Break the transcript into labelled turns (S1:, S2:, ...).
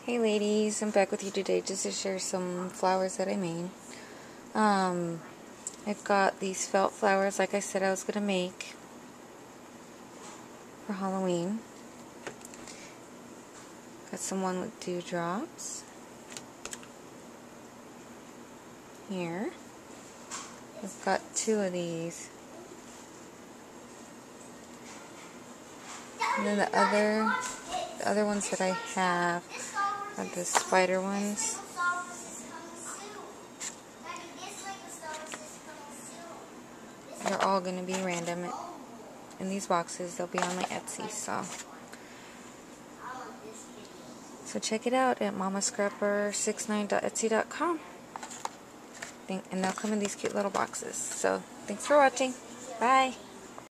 S1: Hey ladies, I'm back with you today just to share some flowers that I made. I've got these felt flowers like I said I was going to make for Halloween. Got some one with dewdrops. Here. I've got two of these. And then the other ones that I have are the spider ones. They're all going to be random in these boxes. They'll be on my Etsy, so check it out at mamascrapper69.etsy.com. And they'll come in these cute little boxes. So thanks for watching. Bye.